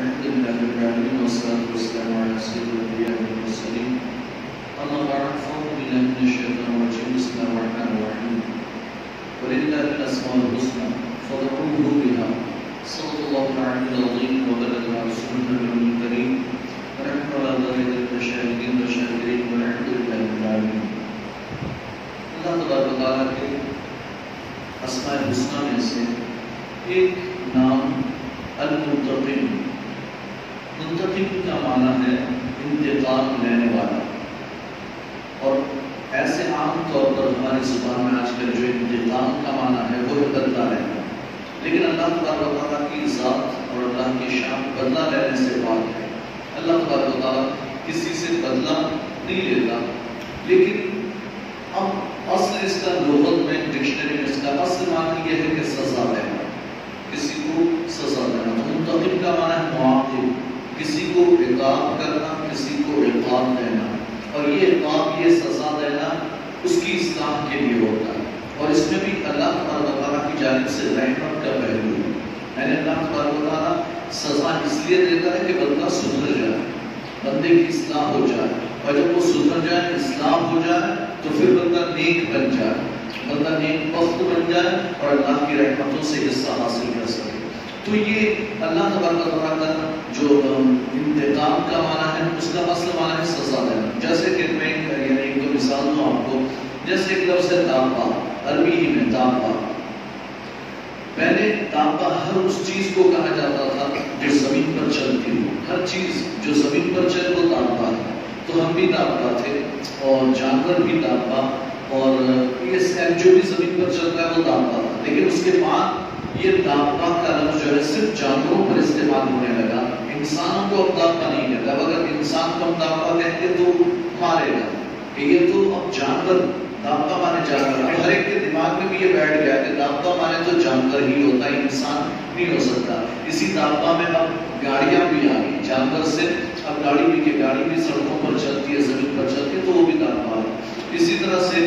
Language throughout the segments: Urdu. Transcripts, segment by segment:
الحمد لله رب العالمين والصلاة والسلام على سيد الأنبياء والمرسلين أما بعد فأعوذ بالله من الشيطان الرجيم بسم الله الرحمن الرحيم ولله الأسماء الحسنى فادعوه بها صدق الله العلي العظيم وبلغ رسوله النبي الكريم ونحن على ذلك من الشاهدين والشاكرين والحمد لله رب العالمين. اللہ تبارک و تعالیٰ کے اسماء الحسنى میں سے ایک نام المنتقم. منتقم کا معنی ہے انتقام لینے والا، اور ایسے عام طور پر ہماری زبان میں آج کل جو انتقام کا معنی ہے وہ بدلہ لینا، لیکن اللہ تبارک و تعالیٰ کی ذات اور اللہ کی شان بدلہ لینے سے پاک ہے. اللہ تبارک و تعالیٰ کسی سے بدلہ نہیں لیتا، لیکن اب اصل اس کا لغت میں ڈکشنری میں اس کا اصل معنی یہ ہے کہ سزا دینا، کسی کو سزا دینا. منتقم کا معنی ہے معاقب، کسی کو عقاب کرنا، کسی کو عقاب دینا، اور یہ عقاب یہ سزا دینا اس کی اصلاح کے لیے ہوتا ہے، اور اس میں بھی اللہ تبارک و تعالیٰ کی جانب سے رحمت کا پہلو ہے. یعنی اللہ تبارک و تعالیٰ سزا اس لیے دیتا ہے کہ بندہ سدھر جائے، بندے کی اصلاح ہو جائے، اور جب وہ سدھر جائے، اصلاح ہو جائے، تو پھر بندہ نیک بن جائے، بندہ نیک بخت بن جائے اور اللہ کی رحمتوں سے حصہ حاصل کر سکے. تو یہ اللہ تبارک و تعالیٰ کا جو انتقام کا معنی ہے اس کا اصل معنی ہے سزا دینا. جیسے کہ میں یعنی ایک دو مثال دوں آپ کو. جیسے ایک لفظ ہے دابہ، عربی ہی میں دابہ. پہلے دابہ ہر اس چیز کو کہا جاتا تھا جو زمین پر چلتی ہو، ہر چیز جو زمین پر چلے وہ دابہ ہے. تو ہم بھی دابہ تھے اور جانور بھی دابہ، اور یہ جو بھی زمین پر چلتا ہے وہ دابہ تھا. لیکن اس کے بعد یہ دابہ کا لفظ جو ہے صرف جانوروں پر استعمال ہونے لگا، انسانوں کو اب دابہ نہیں کہتا. اگر انسان کو ہم دابہ کہیں گے تو مارے گا کہ یہ تو اب جانور، دابہ مانے جانور. ہر ایک کے دماغ میں بھی یہ بیٹھ گیا کہ دابہ مانے تو جانور ہی ہوتا ہے، انسان نہیں ہو سکتا. اسی دابہ میں اب گاڑیاں بھی آ گئی، جانور سے اب گاڑی بھی کہ گاڑی بھی سڑکوں پر چلتی ہے، زمین پر چلتی ہے، تو وہ بھی دابہ ہے. اسی طرح سے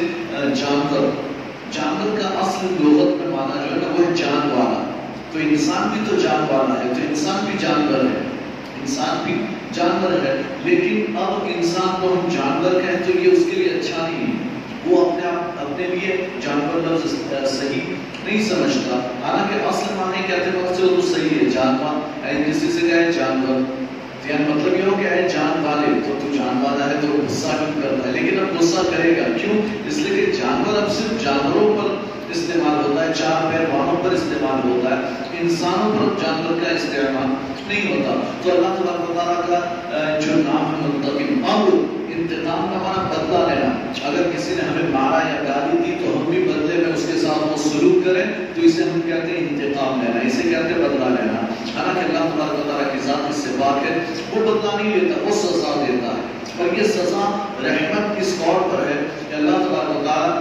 جانور کا اصل لغت میں معنی جو ہے نا وہ ہے جان والا. تو انسان بھی تو جان والا ہے، تو انسان بھی جانور ہے، انسان بھی جانور ہے. لیکن اب انسان کو ہم جانور کہیں تو یہ اس کے لیے اچھا نہیں ہے. وہ اپنے لیے جانور لفظ صحیح نہیں سمجھتا، حالانکہ اصل معنی کہتے وقت سے وہ تو صحیح ہے. جانور کسی سے کہے جانور، یعنی مطلب یہ ہو کہ اے جان والے، تو جان والا ہے تو غصہ کیوں کرتا ہے. لیکن اب غصہ کرے گا کیوں؟ اس لیے کہ جانور اب صرف جانوروں پر استعمال ہوتا ہے، چار پیر والوں پر استعمال ہوتا ہے، انسانوں پر جانور کا استعمال نہیں ہوتا. تو اللہ تبارک و تعالیٰ کا جو نام ہے منتقم. اب انتقام کا معنی بدلہ لینا. اگر کسی نے ہمیں مارا یا گالی دی تو ہم بھی بدلے میں اس کے ساتھ وہ سلوک کریں تو اسے ہم کہتے ہیں انتقام لینا، اسے کہتے ہیں بدلہ لینا. حالانکہ اللہ تبارک و تعالیٰ کی ذات اس سے پاک ہے، وہ بدلہ نہیں لیتا، وہ سزا دیتا ہے. اور یہ سزا رحمت اس طور پر ہے کہ اللہ تبارک و تعالیٰ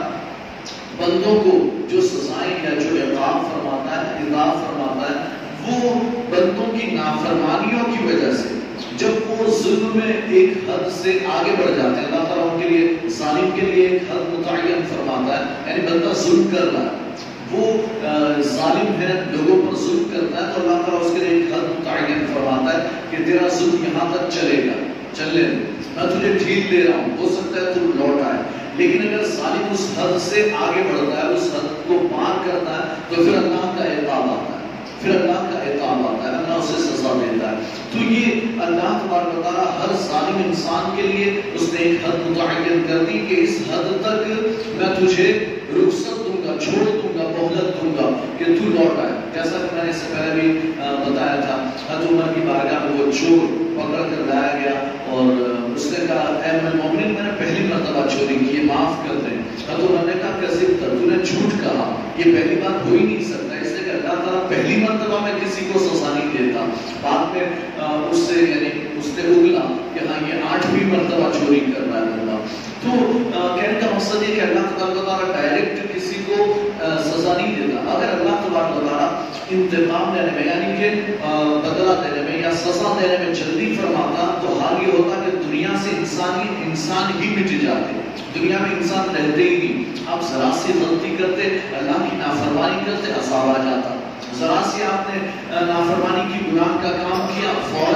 بندوں کو جو سزائیں یا جو عقاب فرماتا ہے، عذاب فرماتا ہے، وہ بندوں کی نافرمانیوں کی وجہ سے جب وہ ظلم میں ایک حد سے آگے بڑھ جاتے ہیں. اللہ تعالیٰ ان کے لیے، ظالم کے لیے ایک حد متعین فرماتا ہے. یعنی بندہ ظلم کر رہا ہے، وہ ظالم ہے، لوگوں پر ظلم کرتا ہے، تو اللہ تعالیٰ اس کے لیے ایک حد متعین فرماتا ہے کہ تیرا ظلم یہاں تک چلے گا، چلے میں تجھے ڈھیل دے رہا ہوں، ہو سکتا ہے تو لوٹ آئے. لیکن اگر ظالم اس حد سے آگے بڑھتا ہے، اس حد کو پار کرتا ہے، تو پھر اللہ کا عقاب آتا ہے، پھر اللہ کا عقاب آتا ہے، اللہ اسے سزا دیتا ہے. تو یہ اللہ تبارک و تعالیٰ ہر ظالم انسان کے لیے اس نے ایک حد متعین کر دی کہ اس حد تک میں تجھے رخصت دوں گا، چھوڑ دوں گا، مہلت دوں گا کہ تو لوٹ آئے. جیسا کہ میں نے اس سے پہلے بھی بتایا تھا، حضرت عمر کی بارگاہ میں وہ چور پکڑ کر لایا گیا اور اس نے کہا اے امیر المومنین میں نے پہلی مرتبہ چوری کی، معاف کر دیں. حضرت عمر نے کہا کذب تھا، تو نے جھوٹ کہا، یہ پہلی بار ہو ہی نہیں سکتا. اس لیے کہ اللہ تعالیٰ پہلی مرتبہ میں کسی کو سزا نہیں دیتا. بعد میں اس سے یعنی اس نے اگلا کہ ہاں یہ 8ویں مرتبہ چوری کر رہا ہے بندہ. تو کہنے کا مقصد یہ کہ اللہ تبارک و تعالیٰ ڈائریکٹ کسی کو سزا نہیں دیتا. اگر اللہ تبارک و تعالیٰ انتقام لینے میں یعنی کہ بدلہ دینے میں یا سزا دینے میں جلدی فرماتا تو حال یہ ہوتا کہ دنیا سے انسان ہی مٹ جاتے، دنیا میں انسان رہتے ہی نہیں. آپ ذرا سی غلطی کرتے، اللہ کی نافرمانی کرتے، عذاب آ جاتا. ذرا سی آپ نے نافرمانی کی گناہ کا کام کیا، فوراً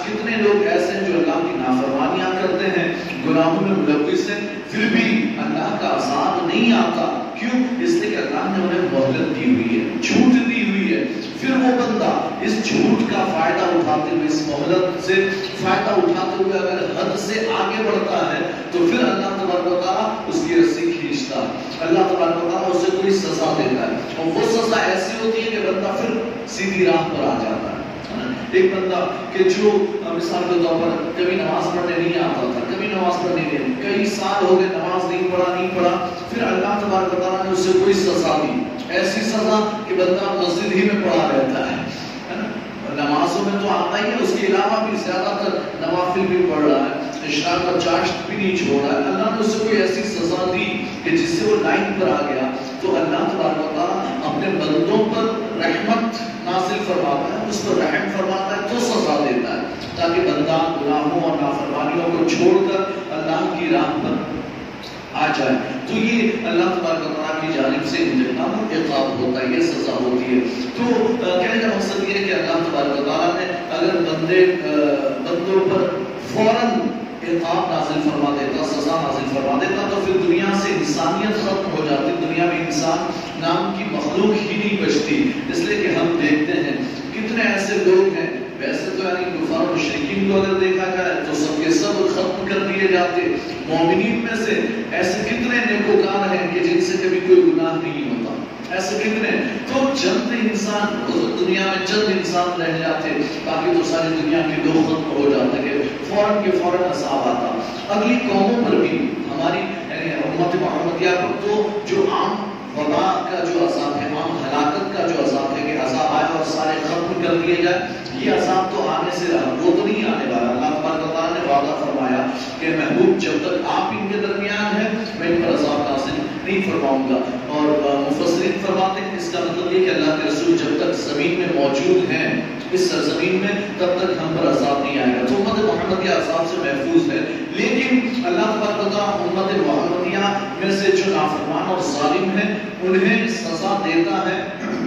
کتنے لوگ ایسے ہیں جو اللہ کی نافرمانیاں کرتے ہیں، گناہوں میں ملوث ہیں، پھر بھی اللہ کا عذاب نہیں آتا. کیوں؟ اس لیے کہ اللہ نے انہیں مہلت دی ہوئی ہے، چھوٹ دی ہوئی ہے. پھر وہ بندہ اس جھوٹ کا فائدہ اٹھاتے ہوئے، اس مہلت سے فائدہ اٹھاتے ہوئے اگر حد سے آگے بڑھتا ہے تو پھر اللہ تبارک و تعالیٰ اس کی رسی کھینچتا ہے. اللہ تبارک و تعالیٰ اسے کوئی سزا دیتا ہے، اور وہ سزا ایسی ہوتی ہے کہ بندہ پھر سیدھی راہ پر آ جاتا ہے. ایک بندہ کہ جو مثال کے طور پر کبھی نماز پڑھنے نہیں آتا تھا، کبھی نماز پڑھنے نہیں، کئی سال ہو گئے نماز نہیں پڑھا، پھر اللہ تبارک و تعالیٰ نے اسے کوئی سزا دی، ایسی سزا کہ بندہ مسجد ہی میں پڑھا رہتا ہے. نمازوں میں تو آتا ہی ہے، اس کے علاوہ بھی زیادہ تر نوافل بھی پڑھ رہا ہے، اشراق اور چاشت بھی نہیں چھوڑ رہا ہے. اللہ نے اسے کوئی ایسی سزا دی کہ جس سے وہ لائن پر آ گیا. تو اللہ تبارک و تعالیٰ اپنے بندوں پر رحمت نازل فرماتا ہے، اس پر رحم فرماتا ہے تو سزا دیتا ہے، تاکہ بندہ گناہوں اور نافرمانیوں کو چھوڑ کر اللہ کی راہ پر آ جائے. تو یہ اللہ تبارک و تعالیٰ کی جانب سے انتقام اور عقاب ہوتا ہے، یہ سزا ہوتی ہے. تو کہنے کا مقصد یہ ہے کہ اللہ تبارک و تعالیٰ نے اگر بندوں پر فوراً عقاب نازل فرما دیتا، سزا نازل فرما دیتا، تو پھر دنیا سے انسانیت ختم ہو جاتی، دنیا میں انسان نام کی مخلوق ہی نہیں بچتی. اس لیے کہ ہم دیکھتے ہیں کتنے ایسے لوگ ہیں، ویسے تو یعنی کفار و مشرکین کو اگر دیکھا جائے تو سب کے سب ختم کر دیے جاتے. مومنین میں سے ایسے کتنے نیکوکار ہیں کہ جن سے کبھی کوئی گناہ نہیں ہوتا، ایسے کتنے. تو چند انسان دنیا میں چند انسان رہ جاتے، باقی تو ساری دنیا کے لوگ ختم ہو جاتے کہ فوراً کے فوراً عذاب آتا. اگلی قوموں پر بھی ہماری یعنی امت محمدیہ پر تو جو عام وبا کا جو عذاب ہے، عام ہلاکت کا جو عذاب ہے کہ عذاب آئے اور سارے ختم کر دیے جائے، یہ عذاب تو آنے سے رہا، وہ تو نہیں آنے والا. اللہ تبارک و تعالیٰ نے وعدہ فرمایا کہ محبوب جب تک آپ ان کے درمیان ہیں میں ان پر عذاب نازل نہیں فرماؤں گا. اور مفسرین فرماتے ہیں اس کا مطلب یہ کہ اللہ کے رسول جب تک زمین میں موجود ہیں اس سرزمین میں تب تک ہم پر عذاب نہیں آئے گا. تو امت محمدیہ عذاب سے محفوظ ہے. لیکن اللہ تبارک و تعالیٰ امت محمدیہ میں سے جو نافرمان اور ظالم ہیں انہیں سزا دیتا ہے،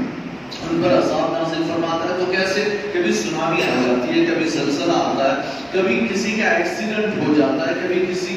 ان پر عذاب نازل فرماتا ہے. تو کیسے؟ کبھی سونامی آ جاتی ہے، کبھی زلزلہ آتا ہے، کبھی کسی کا ایکسیڈنٹ ہو جاتا ہے، کبھی کسی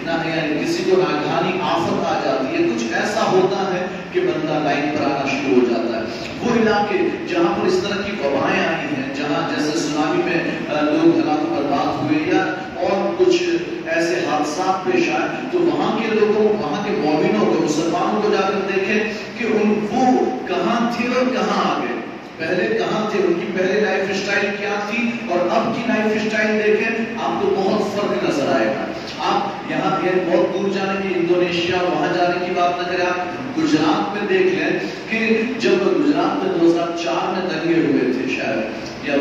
کو ناگہانی آفت آ جاتی ہے. کچھ ایسا ہوتا ہے کہ بندہ لائن پر آنا شروع ہو جاتا ہے. وہ علاقے جہاں پر اس طرح کی وبائیں آئی ہیں، جہاں جیسے سونامی میں لوگ ہلاک برباد ہوئے یا اور کچھ ایسے حادثات پیش آئے، تو وہاں کے لوگوں، وہاں کے مومنوں کو، مسلمانوں کو جا کر دیکھیں کہ وہ کہاں تھے اور کہاں آ گئے، پہلے کہاں تھے، ان کی پہلے لائف سٹائل کیا تھی اور اب کی لائف سٹائل دیکھیں، آپ کو بہت فرق نظر آئے گا. آپ یہاں بہت دور جانے کی، انڈونیشیا وہاں جانے کی بات نہ کریں، آپ گجرات میں دیکھ لیں کہ جب گجرات میں 2004 میں دنگے ہوئے تھے شاید، یا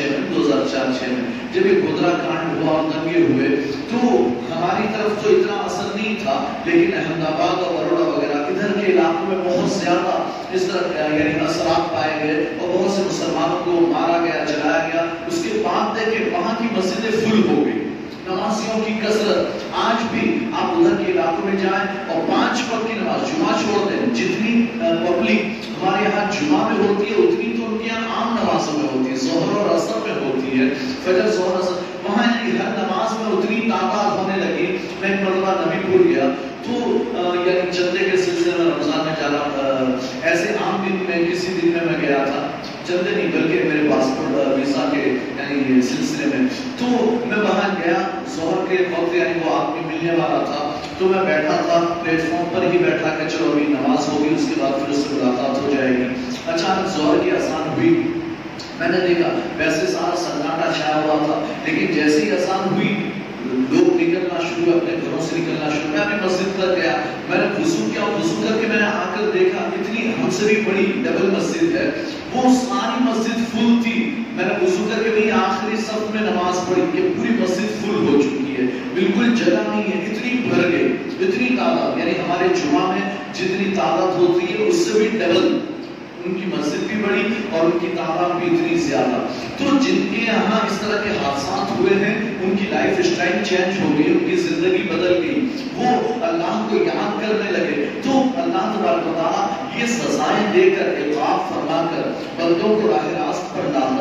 2004-6 میں جب یہ گودرا کانڈ ہوا اور دنگے ہوئے، تو ہماری طرف تو اتنا اثر نہیں تھا، لیکن احمد آباد اور بروڑا وغیرہ ادھر کے علاقوں میں بہت زیادہ اس طرح یعنی اثرات پائے گئے اور بہت سے مسلمانوں کو مارا گیا، جلایا گیا. اس کے بعد دیکھیں وہاں کی مسجدیں فل ہو گئی، نمازیوں کی کثرت. آج بھی آپ ادھر کے علاقوں میں جائیں اور 5 وقت کی نماز، جمعہ چھوڑ دیں، جتنی پبلک ہمارے یہاں جمعہ میں ہوتی ہے اتنی تو ان کے یہاں عام نمازوں میں ہوتی ہے، ظہر اور عصر میں ہوتی ہے، فجر ظہر عصر، وہاں ہر نماز میں اتنی تعداد ہونے لگی. میں ایک مرتبہ نبی پور گیا تو یعنی چندے کے سلسلے میں رمضان میں جانا، ایسے عام دن میں کسی دن میں گیا تھا، چندے نہیں بلکہ میرے پاسپورٹ ویزا کے یعنی سلسلے میں، تو میں وہاں گیا ظہر کے وقت، یعنی وہ آدمی ملنے والا تھا، تو میں بیٹھا تھا پلیٹ فارم پر ہی بیٹھا کہ چلو ابھی نماز ہوگی اس کے بعد پھر اس سے ملاقات ہو جائے گی. اچانک ظہر کی اذان ہوئی، میں نے دیکھا ویسے سارا سناٹا چھایا ہوا تھا، لیکن جیسے ہی اذان ہوئی لوگ نکلنا شروع، اپنے گھروں سے نکلنا شروع. میں اپنی مسجد پر گیا، میں نے وضو کیا، وضو کر کے میں نے آ کر دیکھا اتنی ہم سے بھی بڑی ڈبل مسجد ہے، وہ ساری مسجد فل تھی. میں نے وضو کر کے وہی آخری صف میں نماز پڑھی کہ پوری مسجد فل ہو چکی ہے، بالکل جگہ نہیں ہے، اتنی بھر گئی، اتنی تعداد، یعنی ہمارے جمعہ میں جتنی تعداد ہوتی ہے اس سے بھی ڈبل، ان کی مسجد بھی بڑی اور ان کی تعداد بھی اتنی زیادہ. تو جن کے یہاں اس طرح کے حادثات ہوئے ہیں ان کی لائف سٹائل چینج ہو گئی، ان کی زندگی بدل گئی، وہ اللہ کو یاد کرنے لگے. تو اللہ تبارک و تعالیٰ یہ سزائیں دے کر، عقاب فرما کر بندوں کو راہ راست پر لاتا ہے. لیکن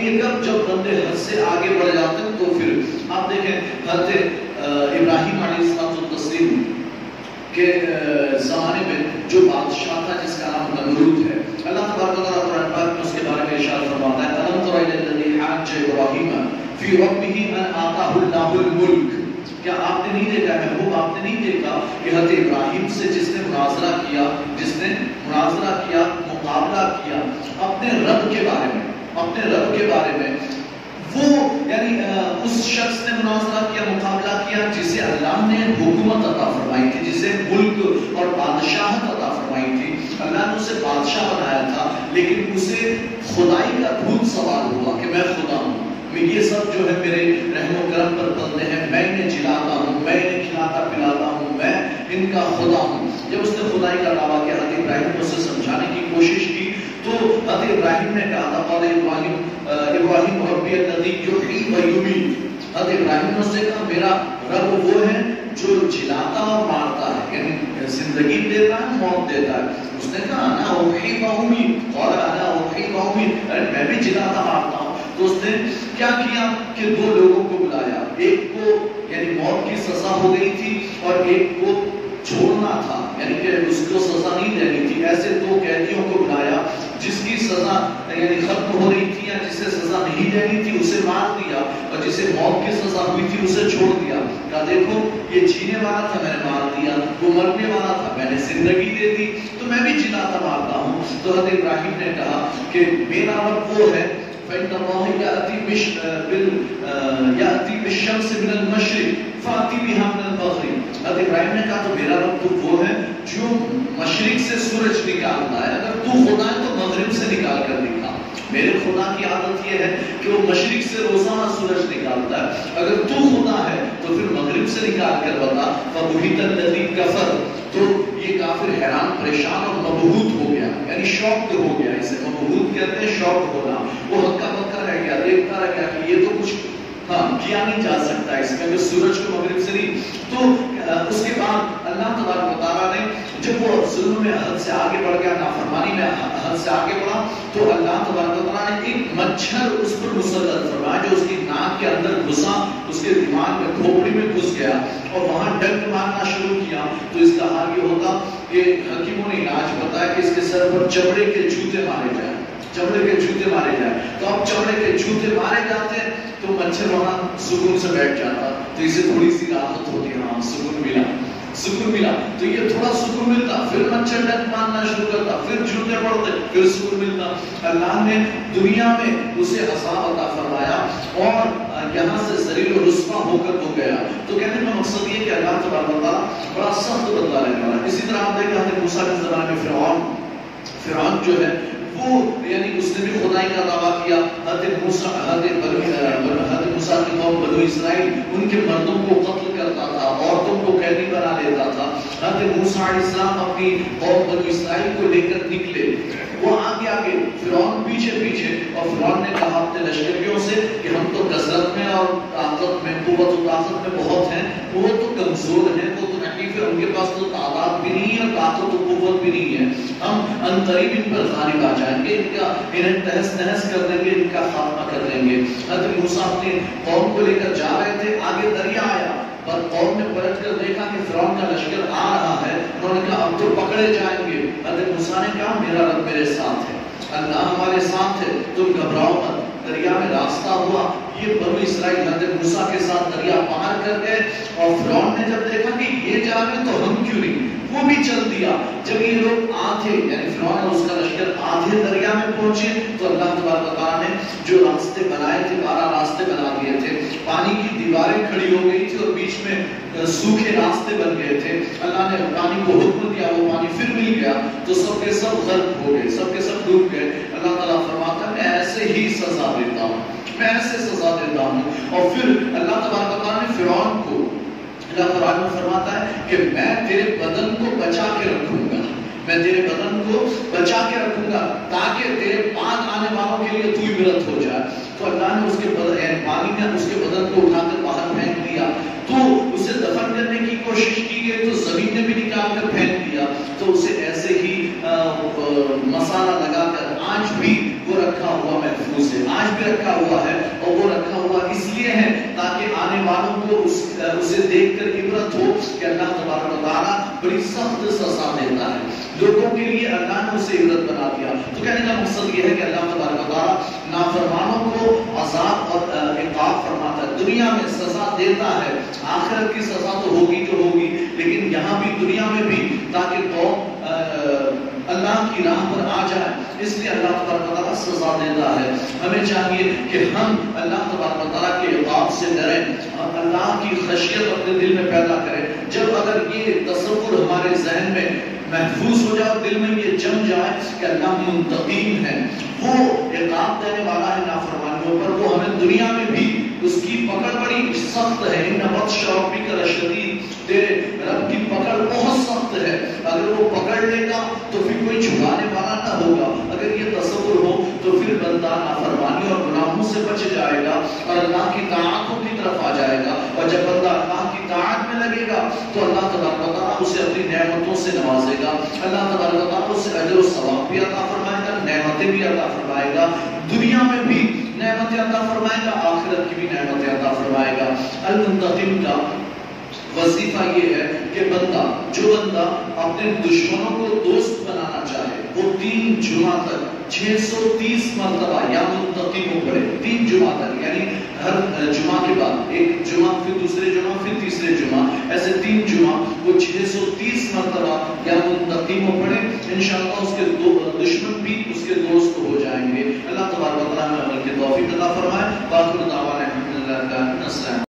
یہ کب؟ جب بندے حد سے آگے بڑھ جاتے ہیں تو پھر آپ دیکھیں حضرت ابراہیم علیہ السلام کے زمانے میں جو بادشاہ تھا جس کا نام نمرود ہے، اللہ تبارک و تعالیٰ قرآن پاک میں اس کے بارے میں ارشاد فرماتا ہے أَلَمْ تَرَ إِلَى الَّذِي حَاجَّ إِبْرَاهِيمَ فِي رَبِّهِ أَنْ آتَاهُ اللَّهُ الْمُلْكَ، کیا آپ نے نہیں دیکھا محبوب، آپ نے نہیں دیکھا کہ حضرت ابراہیم سے جس نے مناظرہ کیا مقابلہ کیا اپنے رب کے بارے میں وہ یعنی اس شخص نے مناظرہ کیا، مقابلہ کیا جسے اللہ نے حکومت عطا فرمائی تھی، جسے ملک اور بادشاہت عطا فرمائی تھی، اللہ نے اسے بادشاہ بنایا تھا، لیکن اسے خدائی کا بھوت سوال ہوا کہ میں خدا ہوں، یہ سب جو ہے میرے رحم و کرم پر بندے ہیں، میں انہیں جلاتا ہوں، میں انہیں کھلاتا پلاتا ہوں، میں ان کا خدا ہوں۔ جب اس نے خدائی کا دعویٰ کیا، حضرت ابراہیم نے اسے سمجھانے کی کوشش کی تو حضرت ابراہیم نے کہا تھا قال ابراہیم ربی الذی یحیی و یمیت، حضرت ابراہیم نے اسے کہا میرا رب وہ ہے جو جلاتا اور مارتا ہے، یعنی زندگی دیتا ہے موت دیتا ہے۔ اس نے کہا انا احیی و امیت، قال انا احیی و امیت، میں بھی جلاتا مارتا ہوں۔ تو اس نے کیا کیا کہ دو لوگوں کو بلایا، ایک کو یعنی موت کی سزا ہو گئی تھی اور ایک کو چھوڑنا تھا، یعنی کہ اس کو سزا نہیں دینی تھی، ایسے دو قیدیوں کو بلایا جس کی سزا یعنی ختم ہو رہی تھی یا جسے سزا نہیں دینی تھی اسے مار دیا، اور جسے موت کی سزا ہوئی تھی اسے چھوڑ دیا، کہا دیکھو یہ جینے والا تھا میں نے مار دیا، وہ مرنے والا تھا میں نے زندگی دے دی، تو میں بھی جلاتا مارتا ہوں۔ تو حضرت ابراہیم نے کہا کہ میرا رب وہ ہے فإن الله يأتي بالشمس من المشرق فأتي بها من المغرب، حضرت ابراہیم نے کہا تو میرا رب تو وہ ہے جو مشرق سے سورج نکالتا ہے، اگر تو خدا ہے تو مغرب سے نکال کر دکھا، میرے خدا کی عادت یہ ہے کہ وہ مشرق سے روزانہ سورج نکالتا ہے، اگر تو خدا ہے تو پھر مغرب سے نکال کر بتا۔ فبہت الذی کفر، تو یہ کافر حیران پریشان اور مبہوت ہو گیا، یعنی شوقڈ ہو گیا، اسے مبہوت کہتے ہیں شوق ہونا، وہ ہکا بکا رہ گیا، دیکھتا رہ گیا کہ یہ تو کچھ کیا نہیں جا سکتا اس میں، سورج کو مغرب سے نہیں۔ تو اس کے بعد اللہ تبارک و تعالیٰ نے جب وہ ظلم میں حد سے آگے بڑھ گیا، نافرمانی میں حد سے آگے بڑھا، تو اللہ تبارک و تعالیٰ نے ایک مچھر اس پر مسلط فرمایا جو اس کی ناک کے اندر گھسا، اس کے دماغ میں کھوپڑی میں گھس گیا اور وہاں ڈنک مارنا شروع کیا۔ تو اس کا حال یہ ہوتا کہ حکیموں نے علاج بتایا کہ اس کے سر پر چمڑے کے جوتے مارے جائیں، چمڑے کے جوتے مارے جائیں، تو اب چمڑے کے جوتے مارے جاتے تو مچھر وہاں سکون سے بیٹھ جاتا، تو اسے تھوڑی سی راحت ہوتی، ہاں سکون ملا، تو یہ تھوڑا سکون ملتا، پھر مچھر ڈنک مارنا شروع کرتا، پھر جوتے پڑتے، پھر سکون ملتا۔ اللہ نے دنیا میں اسے عذاب عطا فرمایا اور یہاں سے ذلیل و رسوا ہو کر وہ گیا۔ تو کہنے کا مقصد یہ کہ اللہ تبارک و تعالیٰ بڑا سخت بدلہ لینے والا ہے۔ اسی طرح آپ دیکھیں حضرت موسیٰ کے زمانے میں فرعون جو ہے وہ یعنی اس نے بھی خدائی کا دعویٰ کیا، حضرت موسیٰ کی قوم بنو اسرائیل ان کے مردوں کو قتل کرتا تھا، عورتوں کو قیدی بنا لیتا تھا۔ حضرت موسیٰ علیہ السلام اپنی قوم بنو اسرائیل کو لے کر نکلے، وہ آگے فرعون پیچھے، اور فرعون نے کہا اپنے لشکریوں سے کہ ہم تو کثرت میں اور طاقت میں، قوت و طاقت میں بہت ہیں، وہ تو کمزور ہیں، وہ تو نحیف ہے، ان کے پاس تو تعداد بھی نہیں ہے اور طاقت و قوت بھی نہیں ہے، ہم عنقریب ان پر غالب آ جائیں گے، انہیں تہس نہس کر دیں گے، ان کا خاتمہ کر دیں گے۔ حضرت موسیٰ اپنی قوم کو لے کر جا رہے تھے، آگے دریا آیا، پر قوم نے پلٹ کر دیکھا کہ فرعون کا لشکر آ رہا ہے، انہوں نے کہا اب تو پکڑے جائیں گے۔ حضرت موسیٰ نے کہا میرا رب میرے ساتھ ہے، اللہ ہمارے ساتھ ہے، تم گھبراؤ مت۔ دریا میں راستہ ہوا، یہ بنو اسرائیل حضرت موسیٰ کے ساتھ دریا پار کر گئے، اور فرعون نے جب دیکھا کہ یہ جا رہے تو ہم کیوں نہیں، وہ بھی چل دیا۔ جب یہ لوگ آدھے یعنی فرعون اور اس کا لشکر آدھے دریا میں پہنچے تو اللہ تبارک و تعالیٰ نے جو راستے بنائے تھے، 12 راستے بنا دیے تھے، پانی کی دیواریں کھڑی ہو گئی تھی اور بیچ میں سوکھے راستے بن گئے تھے۔ اللہ نے پانی کو حکم دیا، وہ پانی پھر مل گیا تو سب کے سب غرق ہو گئے، سب کے سب ڈوب گئے۔ اللہ تعالیٰ فرماتا ہے میں ایسے ہی سزا دیتا ہوں، میں ایسے سزا دیتا ہوں۔ اور پھر اللہ تبارک و تعالیٰ نے فرعون کو، اللہ قرآن میں فرماتا ہے کہ میں تیرے بدن کو بچا کے رکھوں گا، میں تیرے بدن کو بچا کے رکھوں گا تاکہ تیرے بعد آنے والوں کے لیے تو عبرت ہو جائے۔ تو اللہ نے اس کے بدن، پانی نے اس کے بدن کو اٹھا کر باہر پھینک دیا، تو اسے دفن کرنے کی کوشش کی گئی تو زمین نے بھی نکال کر پھینک دیا، تو اسے ایسے ہی مسالہ لگا کر آج بھی وہ رکھا ہوا محفوظ ہے، آج آج بھی رکھا ہوا ہے، اور وہ رکھا ہوا اس لیے ہے تاکہ آنے والوں کو اسے دیکھ کر عبرت ہو کہ اللہ تبارک و تعالیٰ بڑی سخت سزا دیتا ہے لوگوں کے لیے، اللہ نے اسے عبرت بنا دیا۔ تو کہنے کا مقصد یہ ہے کہ اللہ تبارک و تعالیٰ نافرمانوں کو عذاب اور عقاب فرماتا ہے، دنیا میں سزا دیتا ہے، آخرت کی سزا تو ہوگی جو ہوگی، لیکن یہاں بھی دنیا میں بھی تاکہ قوم اللہ کی راہ پر آ جائے، اس لیے اللہ تبارک و تعالیٰ سزا دیتا ہے۔ ہمیں چاہیے کہ ہم اللہ تبارک و تعالیٰ کے عقاب سے ڈریں اور اللہ کی خشیت اپنے دل میں پیدا کریں۔ جب اگر یہ تصور ہمارے ذہن میں محفوظ ہو جائے، دل میں یہ جم جائے کہ اللہ منتقم ہے، وہ عقاب دینے والا ہے نافرمانیوں پر، وہ ہمیں دنیا میں بھی اس کی پکڑ بڑی سخت ہے، ان بطش ربک لشدید، تیرے رب کی پکڑ بہت سخت ہے، اگر وہ پکڑ لے گا تو پھر کوئی چھڑانے والا نہ ہوگا۔ اگر یہ تصور ہو تو پھر بندہ نافرمانی اور گناہوں سے بچ جائے گا اور اللہ کی طاعتوں کی طرف آ جائے گا، اور جب بندہ اللہ کی طاعت میں لگے گا تو اللہ تبارک و تعالیٰ اسے اپنی نعمتوں سے نوازے گا، اللہ تبارک و تعالیٰ اسے اجر و ثواب بھی عطا فرمائے گا، نعمتیں بھی عطا فرمائے گا، دنیا میں بھی نعمتیں عطا فرمائے گا، آخرت کی بھی نعمتیں عطا فرمائے گا۔ المنتقم کا وظیفہ یہ ہے کہ جو بندہ اپنے دشمنوں کو دوست بنانا چاہے، وہ 3 جمعہ تک 630 مرتبہ یا منتقم پڑھے، 3 جمعہ تک، یعنی ہر جمعہ کے بعد ایک جمعہ، پھر دوسرے جمعہ، پھر تیسرے جمعہ، ایسے 3 جمعہ وہ 630 مرتبہ یا منتقم پڑھے، انشاءاللہ اس کے دشمن بھی اس کے دوست ہو جائیں گے۔ اللہ تبارک و تعالیٰ ہمیں عمل کی توفیق عطا فرمائے۔ باقی دعوانا الحمدللہ۔